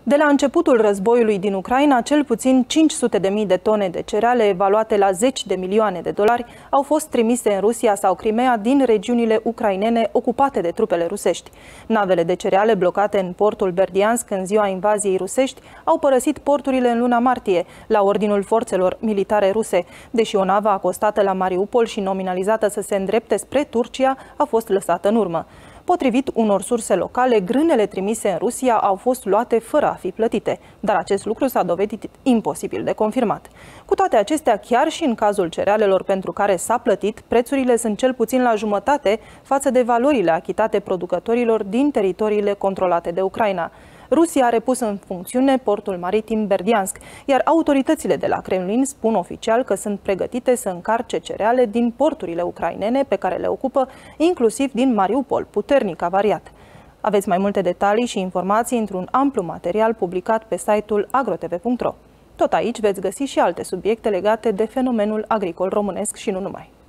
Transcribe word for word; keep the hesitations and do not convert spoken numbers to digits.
De la începutul războiului din Ucraina, cel puțin cinci sute de mii de tone de cereale, evaluate la zeci de milioane de dolari, au fost trimise în Rusia sau Crimea din regiunile ucrainene ocupate de trupele rusești. Navele de cereale blocate în portul Berdiansk în ziua invaziei rusești au părăsit porturile în luna martie, la ordinul forțelor militare ruse. Deși o navă acostată la Mariupol și nominalizată să se îndrepte spre Turcia a fost lăsată în urmă. Potrivit unor surse locale, grânele trimise în Rusia au fost luate fără a fi plătite, dar acest lucru s-a dovedit imposibil de confirmat. Cu toate acestea, chiar și în cazul cerealelor pentru care s-a plătit, prețurile sunt cel puțin la jumătate față de valorile achitate producătorilor din teritoriile controlate de Ucraina. Rusia a repus în funcțiune portul maritim Berdiansk, iar autoritățile de la Kremlin spun oficial că sunt pregătite să încarce cereale din porturile ucrainene pe care le ocupă, inclusiv din Mariupol, puternic avariat. Aveți mai multe detalii și informații într-un amplu material publicat pe site-ul agrotv punct ro. Tot aici veți găsi și alte subiecte legate de fenomenul agricol românesc și nu numai.